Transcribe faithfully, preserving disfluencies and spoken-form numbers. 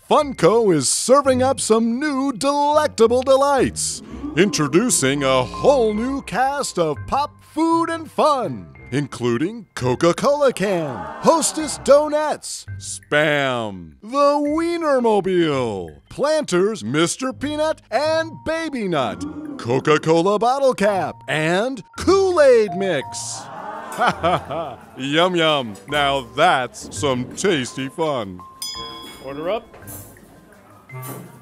Funko is serving up some new delectable delights. Introducing a whole new cast of pop food and fun, including Coca-Cola Can, Hostess Donuts, Spam, the Wienermobile, Planters Mister Peanut and Baby Nut, Coca-Cola Bottle Cap, and Kool-Aid Mix. Ha ha ha! Yum yum! Now that's some tasty fun. Order up.